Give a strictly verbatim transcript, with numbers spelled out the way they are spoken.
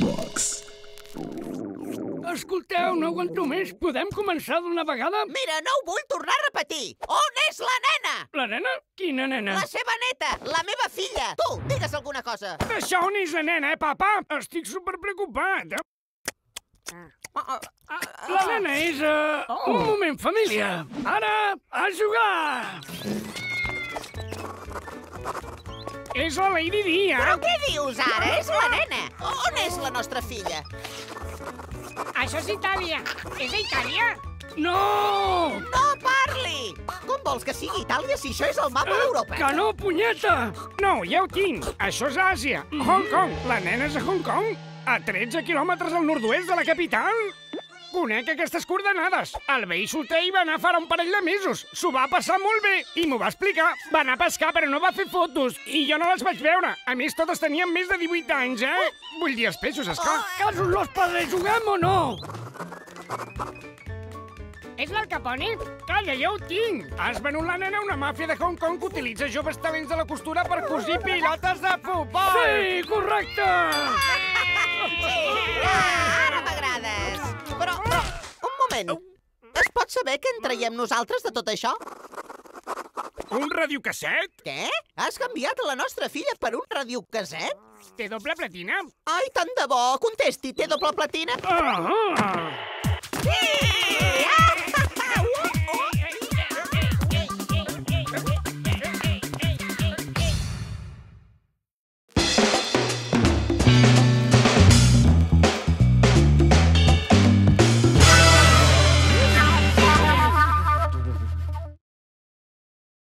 Box. Escolteu, no aguanto més. Podem començar d'una vegada? Mira, no ho vull tornar a repetir. On és la nena? La nena? Quina nena? La seva neta, la meva filla. Tu, digues alguna cosa. Això on és la nena, eh, papa? Estic superpreocupat. La nena és... Uh, un moment, família. Ara, a jugar! És la Lady Di, eh? Però què dius ara? És la nena. On és la nostra filla? Això és Itàlia. És a Itàlia? No! No parli! Com vols que sigui Itàlia si això és el mapa d'Europa? Que no, punyeta! No, ja ho tinc. Això és Àsia. Hong Kong. La nena és a Hong Kong. A tretze quilòmetres al nord-oest de la capital. Conec aquestes coordenades. El veí solter hi va anar farà un parell de mesos. S'ho va passar molt bé i m'ho va explicar. Va anar a pescar, però no va fer fotos. I jo no les vaig veure. A més, totes tenien més de divuit anys, eh? Vull dir, els peixos, esclar. Casos los padres, juguem o no? És l'Al Capone? Calla, ja ho tinc. Has venut la nena a una màfia de Hong Kong que utilitza joves talents de la costura per cosir pilotes de futbol. Sí, correcte! Sí, ara m'agrades. Però, però, un moment. Es pot saber què en traiem nosaltres de tot això? Un radiocasset? Què? Has canviat la nostra filla per un radiocasset? Té doble platina? Ai, tant de bo. Contesti, té doble platina? Ah! Sí!